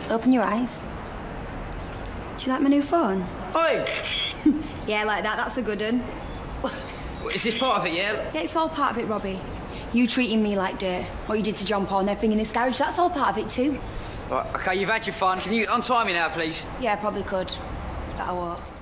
Open your eyes. Do you like my new phone? Oi! Yeah, like that. That's a good one. Is this part of it, yeah? Yeah, it's all part of it, Robbie. You treating me like dirt, what you did to John Paul and everything in this garage, that's all part of it too. Right, OK, you've had your fun. Can you untie me now, please? Yeah, I probably could, but I won't.